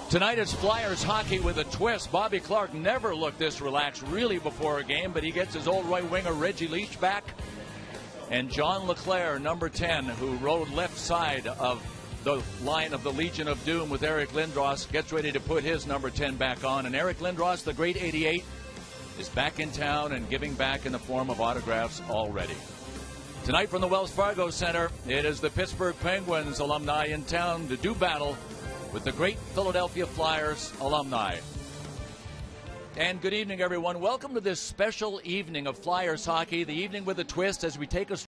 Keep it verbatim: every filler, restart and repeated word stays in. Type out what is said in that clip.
Tonight it's Flyers hockey with a twist. Bobby Clark never looked this relaxed really before a game, but he gets his old right winger Reggie Leach back. And John LeClaire, number ten, who rode left side of the line of the Legion of Doom with Eric Lindros, gets ready to put his number ten back on. And Eric Lindros, the great eighty-eight, is back in town and giving back in the form of autographs already. Tonight from the Wells Fargo Center, it is the Pittsburgh Penguins alumni in town to do battle with the great Philadelphia Flyers alumni. And good evening, everyone. Welcome to this special evening of Flyers hockey, the evening with a twist, as we take a